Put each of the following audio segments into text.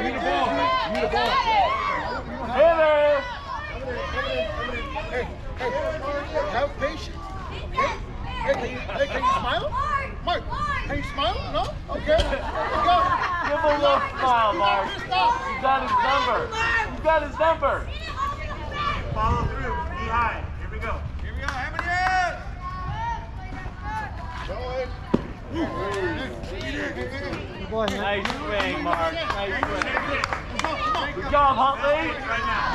the ball. Give me the ball. Hit her. Hey, have patience. Okay? Hey, can you smile? Mark, can you smile? No? Okay. Let's go. Give him a little smile, Mark. You got his number. You got his number. Follow through. Knee high. Here we go. Here we go. Hammer it in. Joy. Nice swing, Mark. Nice swing. Good job, Huntley. Right now.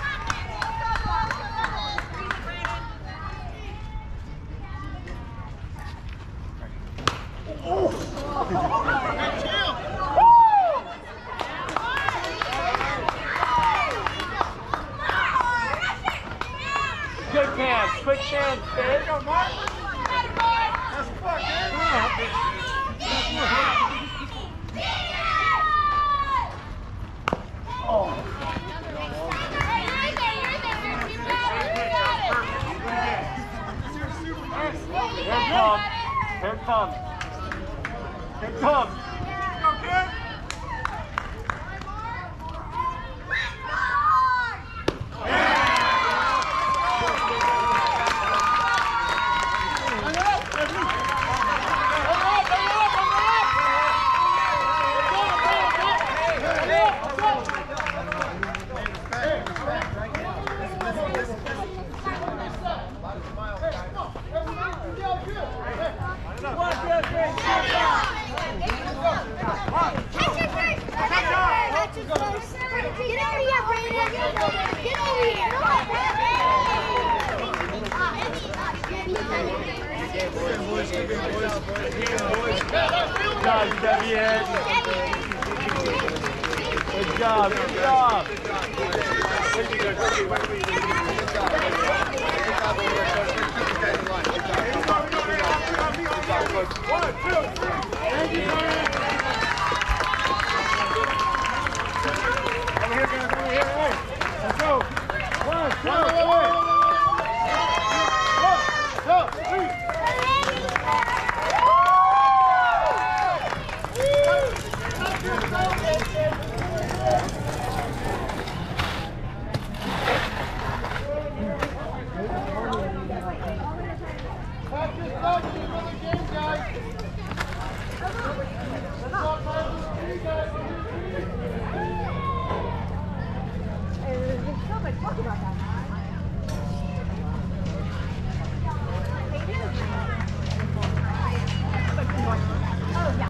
Good hands, quick hands, Finn. Here it comes. Here it comes. Go, kid. Good job, Cheviot. Good job, good job. One, two, three. Thank you,